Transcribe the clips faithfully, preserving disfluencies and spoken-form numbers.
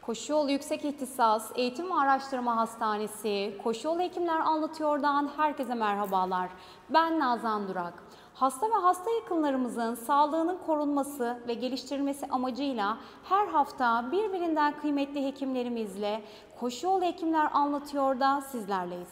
Koşuyolu Yüksek İhtisas Eğitim ve Araştırma Hastanesi Koşuyolu Hekimler Anlatıyor'dan herkese merhabalar. Ben Nazan Durak. Hasta ve hasta yakınlarımızın sağlığının korunması ve geliştirilmesi amacıyla her hafta birbirinden kıymetli hekimlerimizle Koşuyolu Hekimler Anlatıyor'da sizlerleyiz.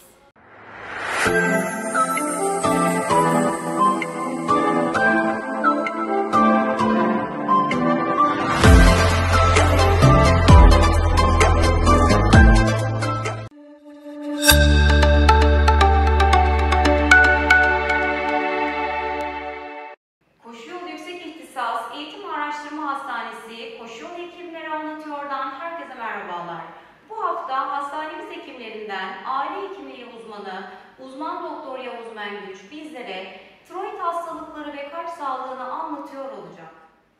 Koşuyolu Yüksek İhtisas Eğitim ve Araştırma Hastanesi Koşuyolu Hekimleri Anlatıyor'dan herkese merhabalar. Bu hafta hastanemiz hekimlerinden aile hekimliği uzmanı, uzman doktor Yavuz Mengüç bizlere tiroid hastalıkları ve kalp sağlığını anlatıyor olacak.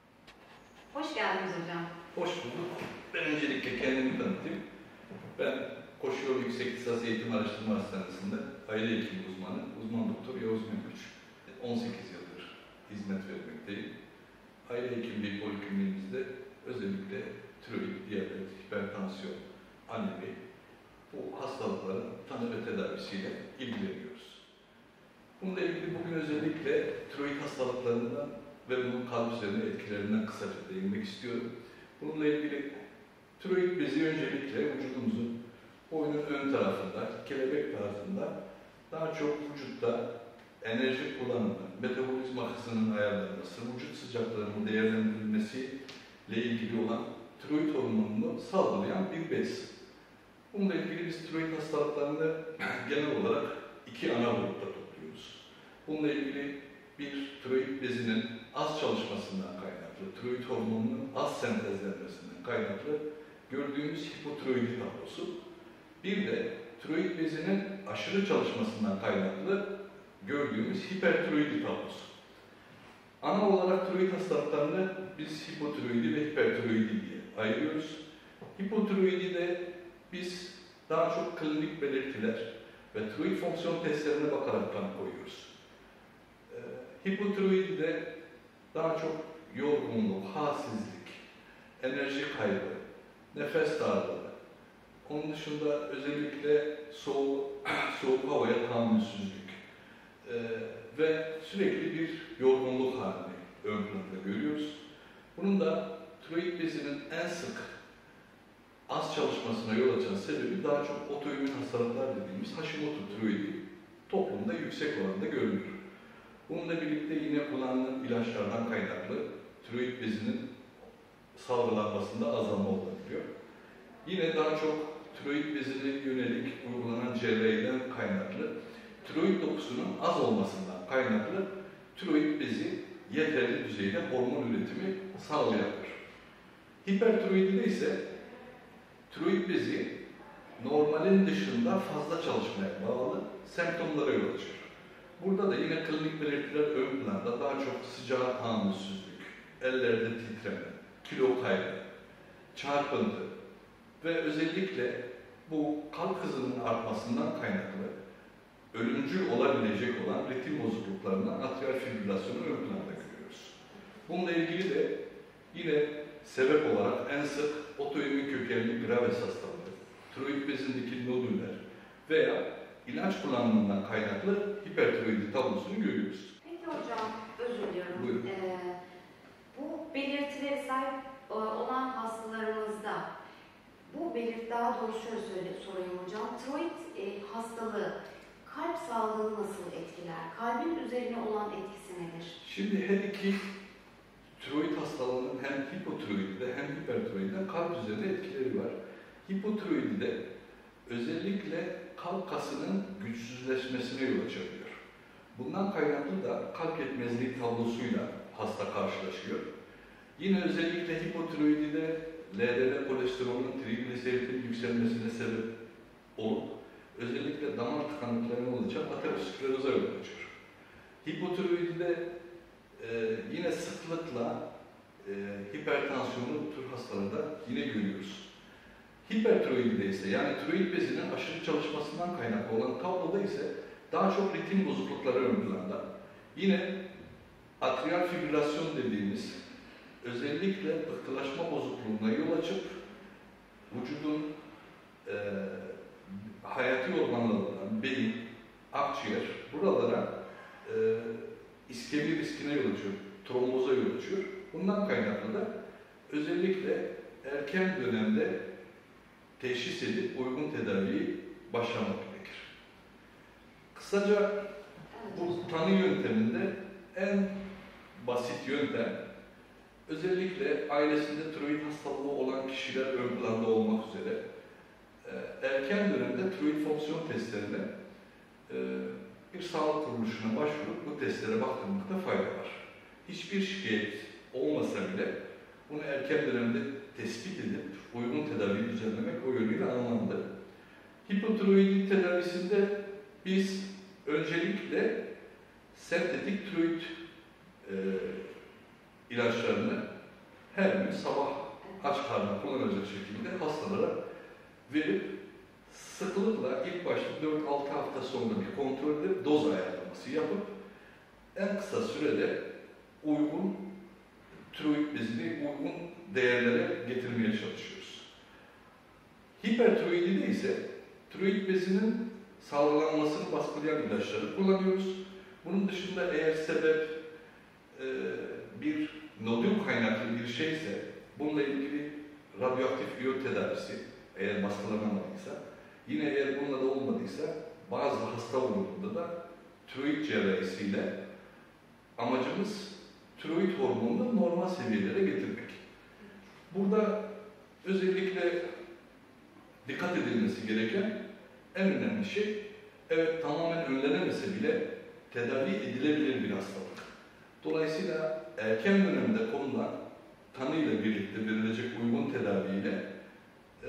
Hoş geldiniz hocam. Hoş bulduk. Ben öncelikle kendimi tanıtayım. Ben Koşuyolu Yüksek İhtisas Eğitim Araştırma Hastanesi'nde aile hekimi uzmanı, uzman doktor Yavuz Mengüç. on sekiz yıldır hizmet vermekteyim. Aile hekimliği polikliniğimizde özellikle tiroid, diyabet, hipertansiyon, anemi, bu hastalıkların tanı ve tedavisiyle ilgileniyoruz. Bununla ilgili bugün özellikle tiroid hastalıklarından ve bunun kalp üzerine etkilerinden kısaca değinmek istiyorum. Bununla ilgili tiroid bezi öncelikle vücudumuzun boynun ön tarafında, kelebek tarzında daha çok vücutta enerji kullanımı, metabolizma hızının ayarlanması, vücut sıcaklığının değerlendirilmesiyle ilgili olan tiroid hormonunu salgılayan bir bez. Bununla ilgili biz tiroid hastalıklarını genel olarak iki ana grupta topluyoruz. Bununla ilgili bir tiroid bezinin az çalışmasından kaynaklı, tiroid hormonunun az sentezlenmesinden kaynaklı gördüğümüz hipotiroidi tablosu. Bir de tiroid bezinin aşırı çalışmasından kaynaklı gördüğümüz hipertiroidi tablosu. Ana olarak tiroid hastalıklarını biz hipotiroidi ve hipertiroidi diye ayırıyoruz. Hipotiroidi de biz daha çok klinik belirtiler ve tiroid fonksiyon testlerine bakarak tanı koyuyoruz. Ee, hipotiroidi de daha çok yorgunluk, halsizlik, enerji kaybı, nefes darlığı, onun dışında özellikle soğuk, soğuk havaya tahammülsüzlük ee, ve sürekli bir yorgunluk halini ön planda görüyoruz. Bunun da tiroid bezinin en sık az çalışmasına yol açan sebebi daha çok otoimmün hastalıklar dediğimiz Hashimoto tiroidi toplumda yüksek oranda görülür. Bununla birlikte yine kullanılan ilaçlardan kaynaklı tiroid bezinin salgılanmasında azalma olabiliyor. Yine daha çok tiroid bezine yönelik uygulanan cerrahiden kaynaklı tiroid dokusunun az olmasından kaynaklı tiroid bezi yeterli düzeyde hormon üretimi sağlayabilir. Hipertiroidide ise tiroid bezi normalin dışında fazla çalışmaya bağlı semptomlara yol açıyor. Burada da yine klinik belirtiler ön planda daha çok sıcağa tahammülsüzlük, ellerde titreme, kilo kaybı, çarpıntı ve özellikle bu kalp hızının artmasından kaynaklı ölümcül olabilecek olan ritim bozukluklarından atrial fibrilasyonu ön planda görüyoruz. Bununla ilgili de yine sebep olarak en sık otoimmün kökenli Graves hastalığı, tiroid bezindeki nodüller veya ilaç kullanımından kaynaklı hipertiroidi tablosunu görüyoruz. Peki hocam, özür diliyorum. Buyurun. Ee, bu belirtileri sahip olan hastalarımızda bu belirt daha doğrusu şöyle söyle, sorayım hocam. Tiroid e, hastalığı kalp sağlığını nasıl etkiler? Kalbin üzerine olan etkisi nedir? Şimdi her iki tiroid hastalığının hem hipotiroidide hem hipertiroidide kalp üzerinde etkileri var. Hipotiroidide özellikle kalp kasının güçsüzleşmesine yol açabiliyor. Bundan kaynaklı da kalp yetmezliği tablosuyla hasta karşılaşıyor. Yine özellikle hipotiroidide L D L kolesterolün trigliseritin yükselmesine sebep olup özellikle damar tıkanıklarına olacak ateroskleroza yol açıyor. Hipotiroidide e, yine sıklıkla e, hipertansiyonu bu tür hastalarda yine görüyoruz. Hipertiroidide ise yani tiroid bezinin aşırı çalışmasından kaynaklı olan tabloda ise daha çok ritim bozuklukları ön planda. Yine atrial fibrilasyon dediğimiz özellikle pıhtılaşma bozukluğuna yol açıp akciğer buralara e, iskemi riskine yol açıyor, tromboza yol açıyor. Bundan kaynaklı da özellikle erken dönemde teşhis edip uygun tedaviyi başlamak gerekir. Kısaca bu tanı yönteminde en basit yöntem, özellikle ailesinde tiroid hastalığı olan kişiler ön planda olmak üzere erken dönemde tiroid fonksiyon testlerine bir sağlık kuruluşuna başvurup bu testlere baktırmakta fayda var. Hiçbir şikayet olmasa bile bunu erken dönemde tespit edip uygun tedaviyi düzenlemek o yönüyle anlamlı. Hipotiroidi tedavisinde biz öncelikle sentetik tiroid e, ilaçlarını her gün sabah aç karnına kullanacak şekilde hastalara verip sıklıkla ilk başta dört altı hafta sonra bir kontrol edip doz ayarlaması yapıp en kısa sürede uygun tiroid bezini uygun değerlere getirmeye çalışıyoruz. Hipertiroidide ise tiroid bezinin salgılanmasını baskılayan ilaçları kullanıyoruz. Bunun dışında eğer sebep e, bir nodül kaynaklı bir şeyse bununla ilgili radyoaktif iyot tedavisi eğer baskılanamadıysa, yine eğer bununla da olmadıysa bazı hasta grubunda da tiroid cerrahisiyle amacımız tiroid hormonunu normal seviyelere getirmek. Burada özellikle dikkat edilmesi gereken en önemli şey, evet tamamen önlenemese bile tedavi edilebilir bir hastalık. Dolayısıyla erken dönemde konulan tanıyla birlikte verilecek uygun tedaviyle e,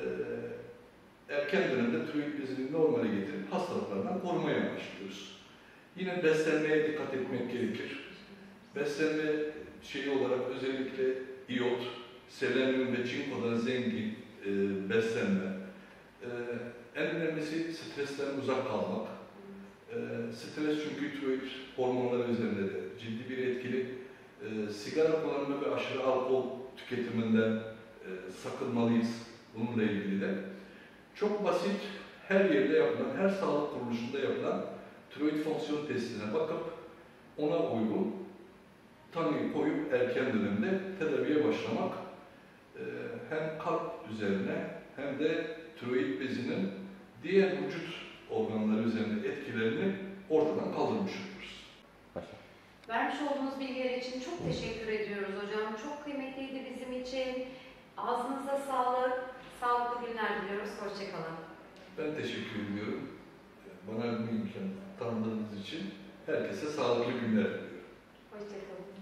erken dönemde tiroid bezini normale getirip hastalıklardan korumaya başlıyoruz. Yine beslenmeye dikkat etmek gerekir. Beslenme şeyi olarak özellikle iyot, selenyum ve çinkodan zengin e, beslenme. E, en önemlisi stresten uzak kalmak. E, stres çünkü tiroid hormonları üzerinde de ciddi bir etkili. E, sigara kullanımı ve aşırı alkol tüketiminden e, sakınmalıyız bununla ilgili de. Çok basit, her yerde yapılan, her sağlık kuruluşunda yapılan tiroid fonksiyon testine bakıp ona uygun tanıyı koyup erken dönemde tedaviye başlamak e, hem kalp üzerine hem de tiroid bezinin diğer vücut organları üzerinde etkilerini ortadan kaldırmış oluyoruz. Başla. Vermiş olduğunuz bilgiler için çok teşekkür ediyoruz hocam. Çok kıymetliydi bizim için. Ağzınıza sağlık, sağlıklı günler diliyoruz. Hoşçakalın. Ben teşekkür ediyorum. Bana bu imkanı tanıdığınız için herkese sağlıklı günler diliyorum. Hoşçakalın.